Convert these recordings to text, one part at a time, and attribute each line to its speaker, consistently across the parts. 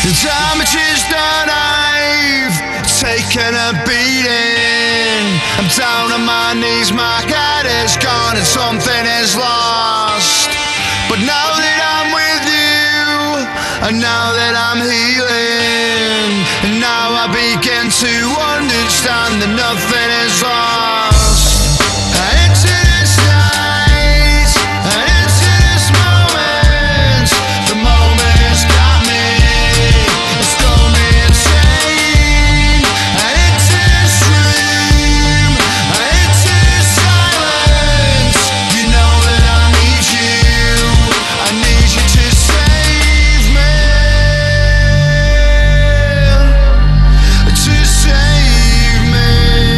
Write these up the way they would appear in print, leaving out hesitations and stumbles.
Speaker 1: How much is that I've taken a beating? I'm down on my knees, my head is gone and something is lost. But now that I'm with you, and now that I'm healing, and now I begin to understand that nothing is lost. And into this night, and into this moment, the moment has got me. It's got me insane. And into this dream, and into this silence, you know that I need you. I need you to save me. To save me.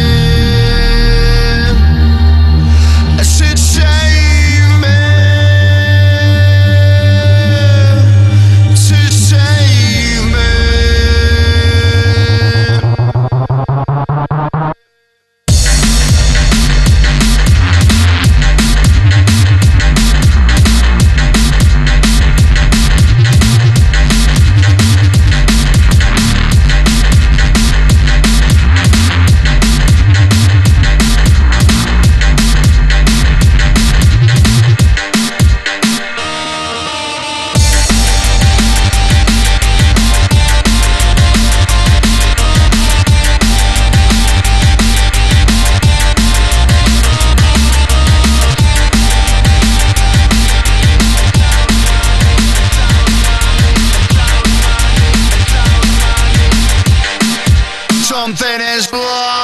Speaker 1: I said save me. To save me. Something is blood.